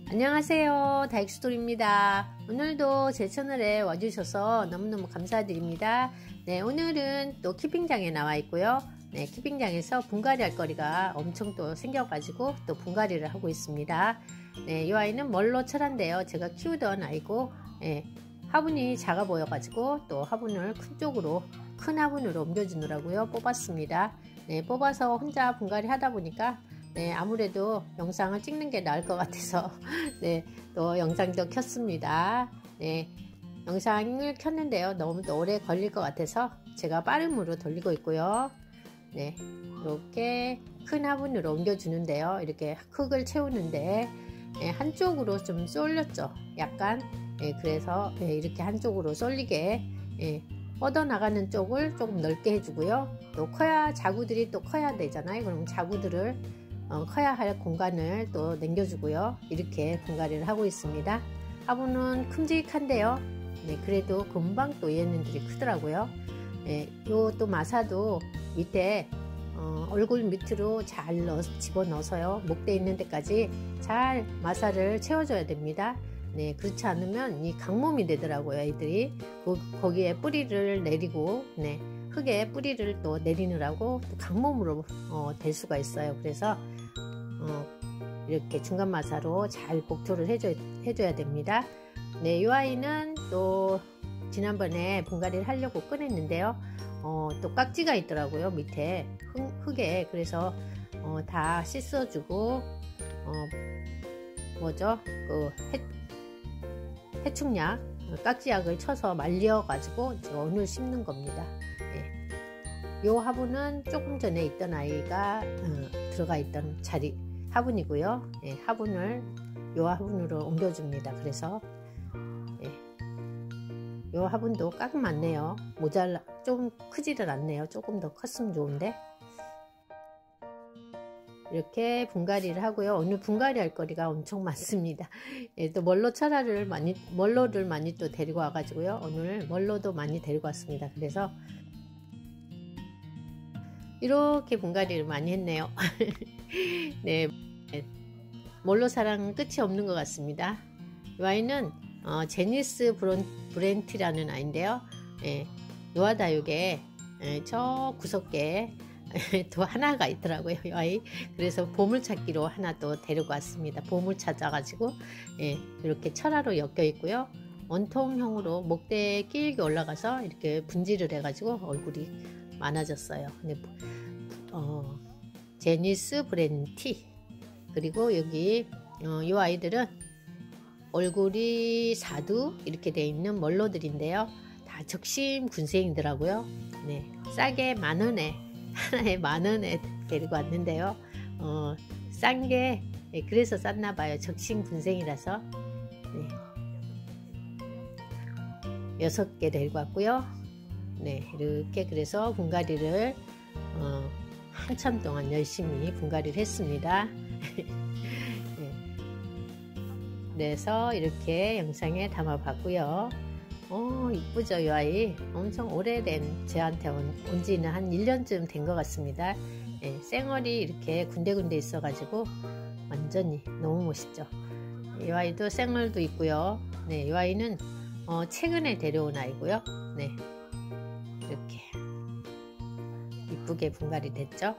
안녕하세요, 다익스토리입니다. 오늘도 제 채널에 와주셔서 너무너무 감사드립니다. 네, 오늘은 또 키핑장에 나와 있고요. 네, 키핑장에서 분갈이 할 거리가 엄청 또 생겨가지고 또 분갈이를 하고 있습니다. 네, 이 아이는 멀로 철한데요. 제가 키우던 아이고, 네, 화분이 작아 보여가지고 또 화분을 큰 화분으로 옮겨주느라고요 뽑았습니다. 네, 뽑아서 혼자 분갈이 하다 보니까 네, 아무래도 영상을 찍는 게 나을 것 같아서 네, 또 영상도 켰습니다. 네, 영상을 켰는데요. 너무 또 오래 걸릴 것 같아서 제가 빠름으로 돌리고 있고요. 네, 이렇게 큰 화분으로 옮겨주는데요. 이렇게 흙을 채우는데 네, 한쪽으로 좀 쏠렸죠. 약간 네, 그래서 네, 이렇게 한쪽으로 쏠리게 네, 뻗어나가는 쪽을 조금 넓게 해주고요. 또 자구들이 또 커야 되잖아요. 그럼 자구들을 커야 할 공간을 또 남겨주고요. 이렇게 분갈이를 하고 있습니다. 화분은 큼직한데요. 네, 그래도 금방 또 얘네들이 크더라고요. 네, 요 또 마사도 밑에 얼굴 밑으로 잘 집어넣어서요. 목대 있는 데까지 잘 마사를 채워줘야 됩니다. 네, 그렇지 않으면 이 강몸이 되더라고요. 애들이 거기에 뿌리를 내리고 네, 흙에 뿌리를 또 내리느라고 또 강몸으로 될 수가 있어요. 그래서 이렇게 중간 마사로 잘 복토를 해줘야 됩니다. 네, 이 아이는 또 지난번에 분갈이를 하려고 꺼냈는데요. 또 깍지가 있더라고요. 밑에 흙에. 그래서 다 씻어주고 해충약 깍지약을 쳐서 말려가지고 오늘 심는 겁니다. 네. 이 화분은 조금 전에 있던 아이가 들어가 있던 화분이고요. 네, 화분을 이 화분으로 옮겨줍니다. 그래서 네, 이 화분도 꽉 맞네요. 좀 크지는 않네요. 조금 더 컸으면 좋은데. 이렇게 분갈이를 하고요. 오늘 분갈이 할 거리가 엄청 많습니다. 예, 또 멀로를 많이 또 데리고 와가지고요. 오늘 멀로도 많이 데리고 왔습니다. 그래서 이렇게 분갈이를 많이 했네요. 네, 멀로 사랑은 끝이 없는 것 같습니다. 이 아이는 제니스 브렌트라는 아이인데요. 예, 노아다육에 저 구석에 또 하나가 있더라고요. 이 아이. 그래서 보물찾기로 하나 또 데리고 왔습니다. 보물 찾아가지고 예, 이렇게 철화로 엮여 있고요. 원통형으로 목대에 길게 올라가서 이렇게 분질을 해가지고 얼굴이 많아졌어요. 근데 제니스 브렌티. 그리고 여기 이 아이들은 얼굴이 4두 이렇게 돼 있는 멀로들인데요. 다 적심 군생이더라고요. 네, 싸게 10,000원에 하나에 10,000원에 데리고 왔는데요. 싼 게 네, 그래서 쌌나봐요. 적심 군생이라서 네, 6개 데리고 왔고요. 네, 이렇게 그래서 분갈이를 한참 동안 열심히 분갈이를 했습니다. 네, 그래서 이렇게 영상에 담아봤고요. 이쁘죠, 이 아이. 엄청 오래된, 저한테 온 지는 한 1년쯤 된 것 같습니다. 네, 쌩얼이 이렇게 군데군데 있어가지고 완전히 너무 멋있죠. 이 아이도 쌩얼도 있고요. 네, 이 아이는 최근에 데려온 아이고요. 네, 이렇게 이쁘게 분갈이 됐죠.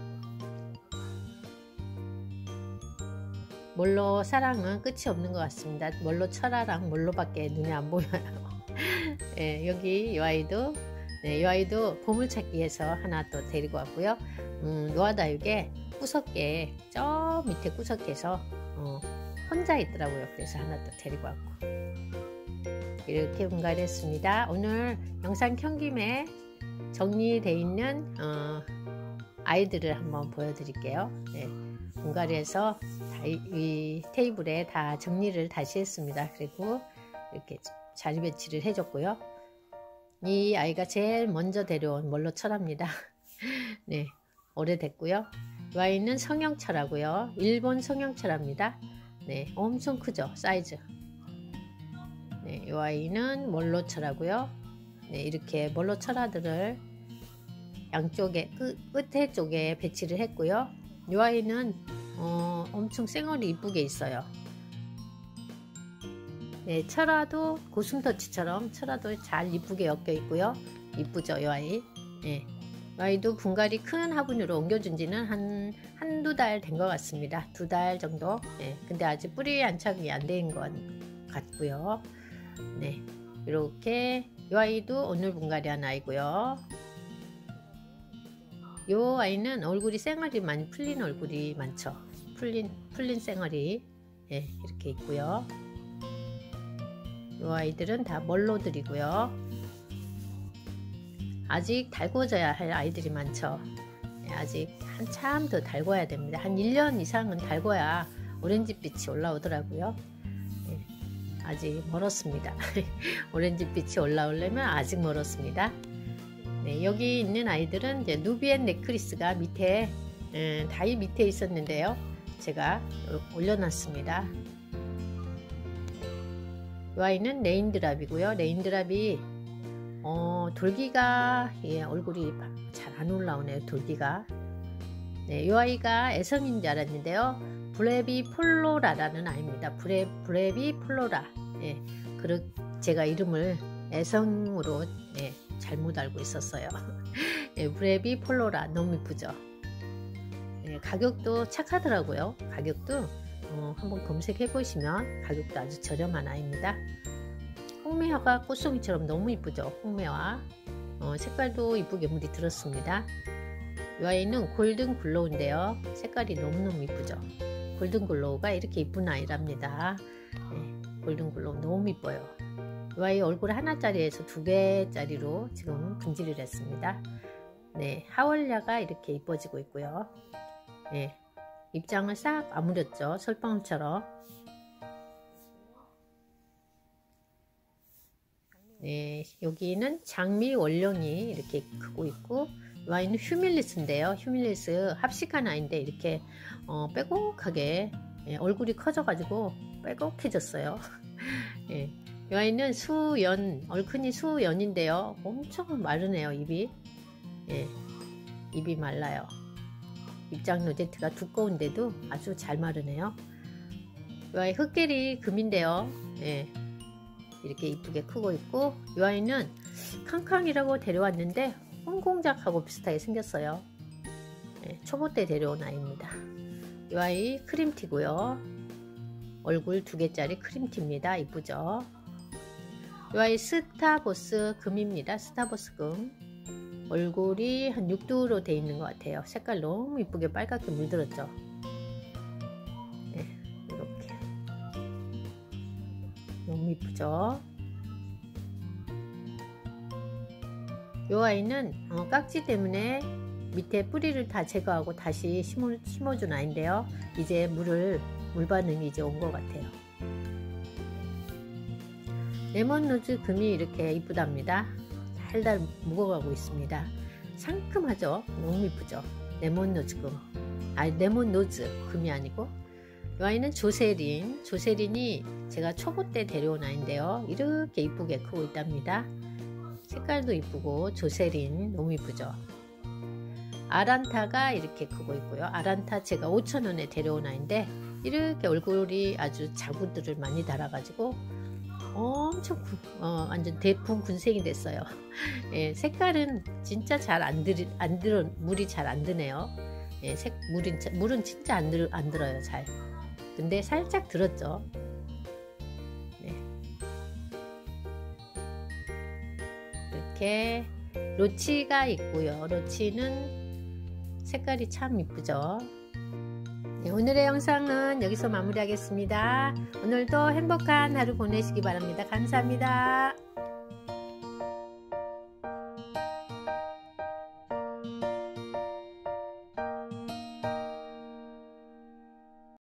멀로 사랑은 끝이 없는 것 같습니다. 멀로 철화랑 멀로밖에 눈에 안 보여요. 네, 여기 이 아이도 네, 이 아이도 보물찾기해서 하나 또 데리고 왔고요. 노아다육에 구석에 저 밑에 구석에서 혼자 있더라고요. 그래서 하나 또 데리고 왔고 이렇게 분갈이 했습니다. 오늘 영상 켠 김에 정리되어 있는 아이들을 한번 보여드릴게요. 네, 분갈이해서 이 테이블에 다 정리를 다시 했습니다. 그리고 이렇게 자리 배치를 해줬고요. 이 아이가 제일 먼저 데려온 멀로철합니다. 네, 오래됐고요. 이 아이는 성형철하고요. 일본 성형철합니다. 네, 엄청 크죠, 사이즈. 네, 이 아이는 멀로철하고요. 네, 이렇게 멀로철화들을 양쪽에 끝에 쪽에 배치를 했고요. 이 아이는 엄청 쌩얼이 이쁘게 있어요. 네, 철화도 고슴터치처럼 철화도 잘 이쁘게 엮여 있고요. 이쁘죠, 이 아이. 네, 이 아이도 분갈이 큰 화분으로 옮겨준 지는 한두 달 된 것 같습니다. 2달 정도. 네, 근데 아직 뿌리 안착이 안 된 것 같고요. 네, 이렇게 이 아이도 오늘 분갈이한 아이고요. 이 아이는 얼굴이 쌩얼이 많이 풀린 얼굴이 많죠. 풀린 쌩얼이 이렇게 있고요. 이 아이들은 다 멀로들이고요. 아직 달궈져야 할 아이들이 많죠. 아직 한참 더 달궈야 됩니다. 한 1년 이상은 달궈야 오렌지빛이 올라오더라고요. 아직 멀었습니다. 오렌지빛이 올라오려면 아직 멀었습니다. 네, 여기 있는 아이들은 이제 누비엔 네크리스가 밑에 다이 밑에 있었는데요. 제가 올려놨습니다. 이 아이는 레인드랍이고요. 레인드랍이 돌기가 얼굴이 잘 안 올라오네요. 돌기가. 네, 이 아이가 애성인 줄 알았는데요. 브레비 폴로라라는 아이입니다. 브레비 폴로라. 제가 이름을 애성으로 잘못 알고 있었어요. 브레비 폴로라 너무 이쁘죠. 가격도 착하더라고요. 가격도 한번 검색해 보시면 가격도 아주 저렴한 아이입니다. 홍매화가 꽃송이처럼 너무 이쁘죠. 홍매화. 색깔도 이쁘게 물이 들었습니다. 이 아이는 골든 글로우인데요. 색깔이 너무너무 이쁘죠. 골든 글로우가 이렇게 이쁜 아이랍니다. 골든 글로우 너무 이뻐요. 이 아이 얼굴 하나짜리에서 2개짜리로 지금 분질을 했습니다. 네, 하월야가 이렇게 이뻐지고 있고요. 네, 입장을 싹 아무렸죠. 솔방울처럼. 네, 여기는 장미 원령이 이렇게 크고 있고, 이 아이는 휴밀리스인데요. 휴밀리스 합식한 아이인데 이렇게 빼곡하게 얼굴이 커져가지고 빼곡해졌어요. 이 아이는 얼큰이 수연인데요. 엄청 마르네요. 입이. 입이 말라요. 입장 로제트가 두꺼운데도 아주 잘 마르네요. 이 아이 흑계리 금인데요. 이렇게 이쁘게 크고 있고, 이 아이는 캉캉이라고 데려왔는데 홍공작하고 비슷하게 생겼어요. 초보 때 데려온 아이입니다. 이 아이 크림티고요. 얼굴 2개짜리 크림티입니다. 이쁘죠? 이 아이 스타보스 금입니다. 스타보스 금. 얼굴이 한 6도로 되어 있는 것 같아요. 색깔 너무 이쁘게 빨갛게 물들었죠. 이렇게 너무 이쁘죠. 이 아이는 깍지 때문에 밑에 뿌리를 다 제거하고 다시 심어준 아이인데요. 이제 물 반응이 이제 온 것 같아요. 레몬로즈 금이 이렇게 이쁘답니다. 달달 묵어가고 있습니다. 상큼하죠? 너무 이쁘죠? 레몬로즈 금. 레몬로즈 금이 아니고. 이 아이는 조세린이 제가 초보 때 데려온 아이인데요. 이렇게 이쁘게 크고 있답니다. 색깔도 이쁘고 조세린 너무 이쁘죠. 아란타가 이렇게 크고 있고요. 아란타 제가 5,000원에 데려온 아이인데 이렇게 얼굴이 아주 자구들을 많이 달아가지고 엄청 완전 대풍 군생이 됐어요. 색깔은 진짜 잘 물이 잘 안 드네요. 물은 진짜 안 들어요. 잘. 근데 살짝 들었죠. 이렇게 로치가 있고요. 로치는 색깔이 참 이쁘죠. 오늘의 영상은 여기서 마무리하겠습니다. 오늘도 행복한 하루 보내시기 바랍니다. 감사합니다.